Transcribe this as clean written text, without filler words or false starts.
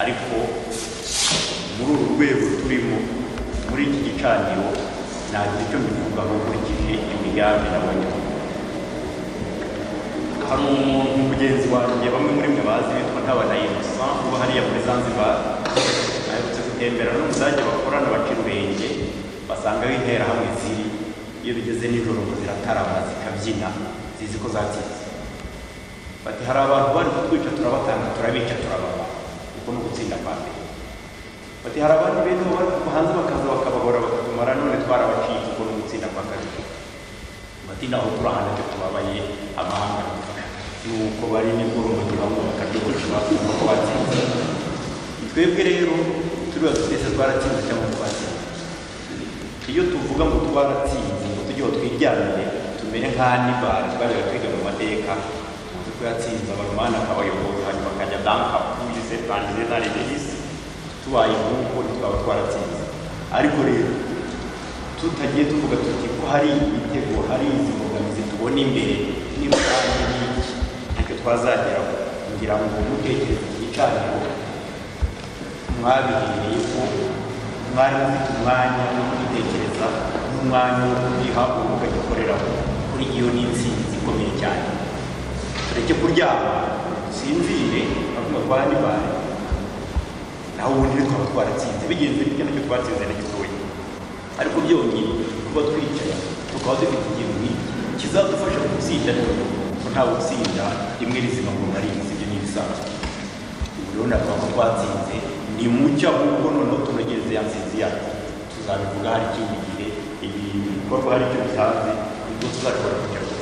ariko muri uru rwego turimo muri iki gicaniro nagira icyo mbivugaho nkurikije imigambi nabonye. Hari umuntu mugenzi wanjye bamwe muri mwe bazi witwa Ntabana Innocent uba hariya muri Zanzibar, aherutse gutembera n'umudage bakorana baca urwenge basanga aho interahamwe ziri, iyo bigeze nijoro ngo ziratarama zikabyina zizi ko zatsinze. Bati hari abantu bari kutwica turabatanga turabica turababa, uko ni ugutsinda kwa mbere. Bati hari abandi bene bari kuva hanze bakaza bakabahora bakatumara none twarabacitse, uko ni ugutsinda kwa kabiri. Bati naho turahana cyo tubabaye amahanga nuko bari n'ingorombo bamwe bakadukoresha bavuga ko batsinze. Twebwe rero turiya twese twaratsinze cyangwa twatsinze. Iyo tuvuga ngo twaratsinze ngo tujye twijyanire tumere nk'Hannibal twajyaga twiga mu mateka, ko yatsinze abaromani akabayobozi hanyuma akajya danka pulise tangize na redelisi, tubaye nk'uko twaba twaratsinze. Ariko rero tutagiye tuvuga tuti ko hari ibitego hari izi mbogamizi tubona imbere n'irusange n'iki ntacyo twazageraho. Ngira ngo mutekereze igicaniro mwabihereye ko mwari mufite umwanya wo kubitekereza n'umwanya wo kubiha urubuga gikoreraho. Kuri iyo ni intsinzi ikomeye cyane. Tureke kuryama sinzire bavuga ko Hannibal naho ubundi twaba twaratsinze, bigenze bityo nacyo twatsinze na gitoya. Ariko byonyine kuba twicaye tukaba dufite ikintu nk'iki kizadufasha gutsinda, ko nta gutsinda rimwe rizima ngo narizi ibyo ni ibisanzwe. Ubu rero navuga ko twatsinze ni mucyo, ahubwo noneho tunogeze ya nsinzi yacu. Tuzabivuga hari ikindi gihe ibi bikorwa hari icyo bitanze, nibwo tuzashobora kujya